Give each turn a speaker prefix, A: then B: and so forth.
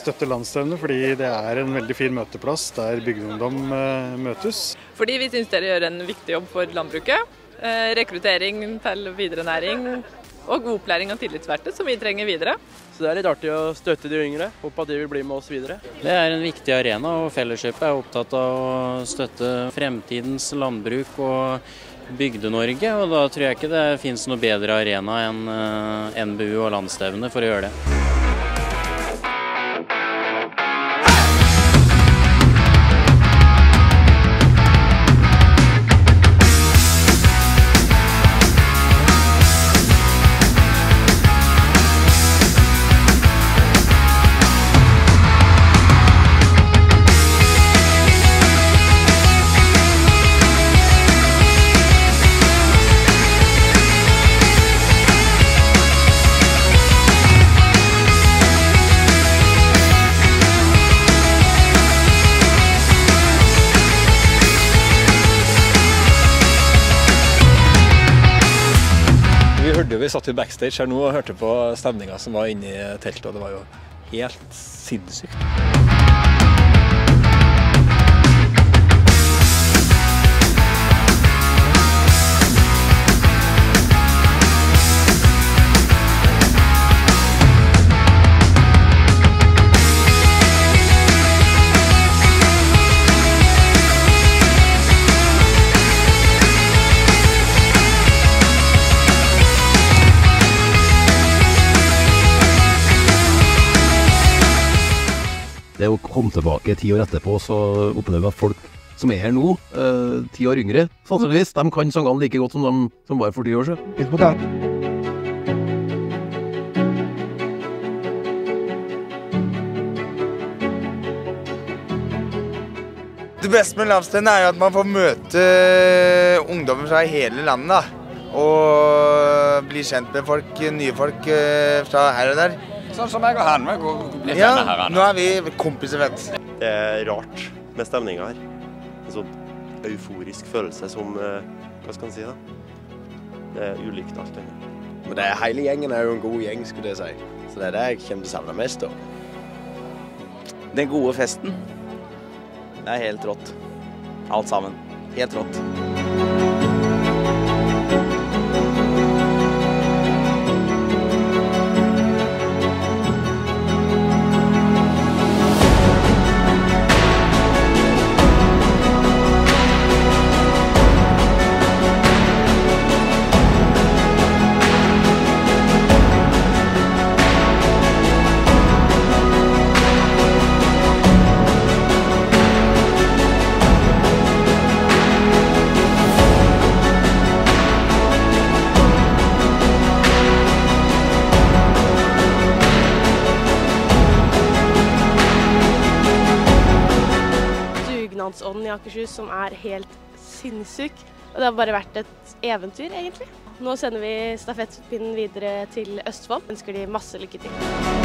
A: støtte landsstevnet fordi det er en veldig fin møteplass der bygdeungdom møtes.
B: Fordi vi synes dere gjør en viktig jobb for landbruket. Rekruttering til videre næring og god opplæring av tillitsvalgte som vi trenger videre.
C: Så det er litt artig å støtte de yngre. Håper at de vil bli med oss videre.
D: Det er en viktig arena, og Fellesskapet er opptatt av å støtte fremtidens landbruk og Bygde-Norge. Og da tror jeg ikke det finnes noe bedre arena enn NBU og landsstevnet for å gjøre det.
E: Vi satt i backstage her nå og hørte på stemningen som var inne i teltet, og det var jo helt sinnssykt.
F: Det å komme tilbake 10 år etterpå, så opplever vi at folk som er her nå, 10 år yngre, sannsynligvis, de kan sangene like godt som de som var for 10 år siden.
G: Det beste med landsstevnet er jo at man får møte ungdommer fra hele landet, da. Og bli kjent med folk, nye folk fra her og der.
H: Sånn som jeg og han, vi blir
G: Ja,
H: her.
G: nå er vi kompiser, vet du.
I: Det er rart med stemningen her. En sånn euforisk følelse som, hva skal man si da? Det er ulikt alt det.
J: Men det er, hele gjengen er jo en god gjeng, skulle jeg si. Så det er det jeg kommer til å savne mest av.
K: Den gode festen. Det er helt rått. Alt sammen. Helt rått.
L: Dugnadsånden i Akershus som er helt sinnssyk, og det har bare vært et eventyr egentlig. Nå sender vi stafettpinnen videre til Østfold. Ønsker de masse lykke til.